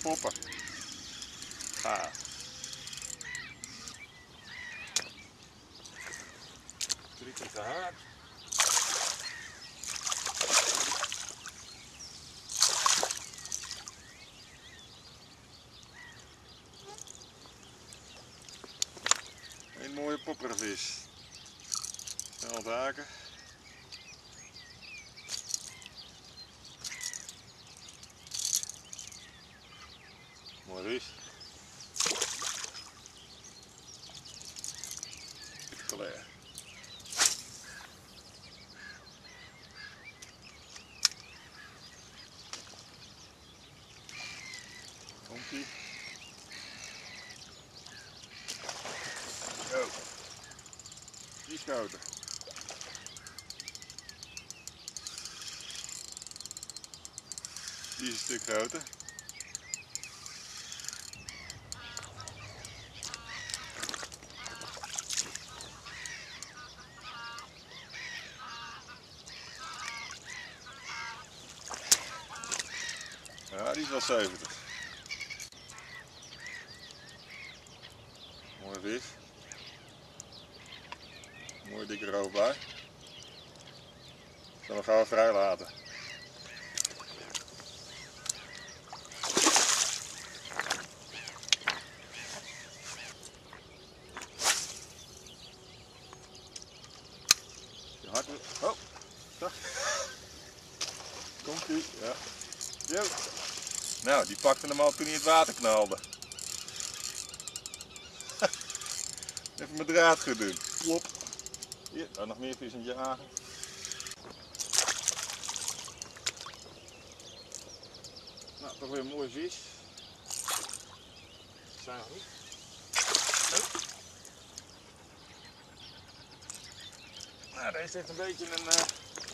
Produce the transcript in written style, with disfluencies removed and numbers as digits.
popper. Gaaf. Drie keer te hard. Een mooie poppervis. Snel daken. Mooi vis. Spectaculair. Komt-ie. Zo. Die schoten. Die is een stuk groter. Ja, die is wel 70. Mooie vis. Mooie dikke roofbaar. Ik zal hem gauw vrij laten. Hard. Oh, zacht. Komt ie, ja. Yo. Nou, die pakte hem al toen hij in het water knalde. Even mijn draad goed doen. Plop. Hier, daar nog meer vis in jagen. Nou, toch weer een mooie vis. Zijn we goed. Oh. Nou, deze heeft een beetje een